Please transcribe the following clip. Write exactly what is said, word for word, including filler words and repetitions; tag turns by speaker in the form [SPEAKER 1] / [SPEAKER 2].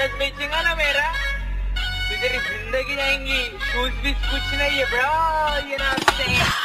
[SPEAKER 1] Business बेचेगा ना मेरा तो तेरी जिंदगी जाएंगी। शूज भी कुछ नहीं है ब्रो, ये ना